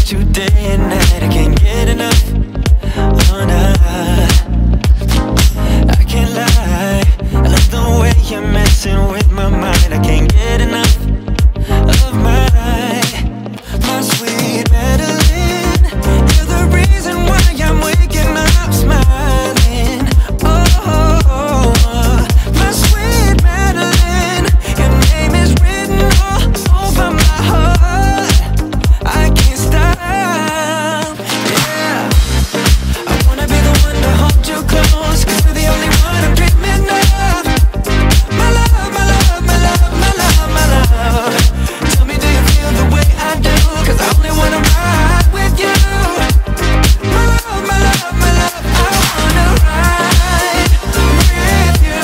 about you day and night. I can't get enough. Oh, nah. I can't lie, I love the way you're messing with my mind. I can't get enough of my sweet Madeline. You're the reason why I'm waking up smiling. Oh, my sweet Madeline, your name is written all over my heart. I can't stop, yeah. I wanna be the one to hold you close, 'cause you're the only one I'm dreaming of. My love, my love, my love, my love, my love. Tell me, do you feel the way I do? 'Cause I only wanna ride with you. My love, my love, my love, I wanna ride with you.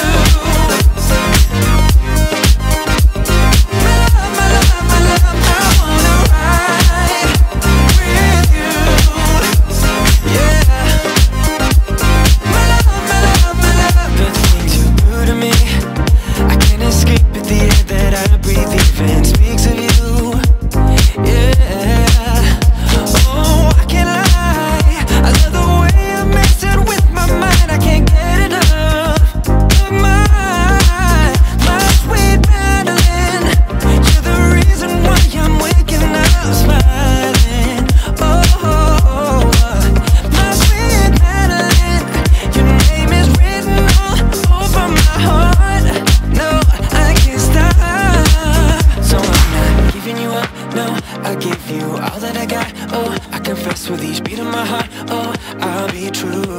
My love, my love, my love, I wanna ride with you. Yeah. My love, my love, my love. The things you do to me, I can't escape it. The air that I breathe even speaks of you. Yeah. Oh, I can't lie, I love the way you're messing with my mind. I can't get enough of my sweet Madeline. You're the reason why I'm waking up smiling. Oh, my sweet Madeline, your name is written all over my heart. No, I can't stop. So I'm not giving you up, no, I give you all that I got. Oh, I confess with each beat of my heart. Oh, I'll be true.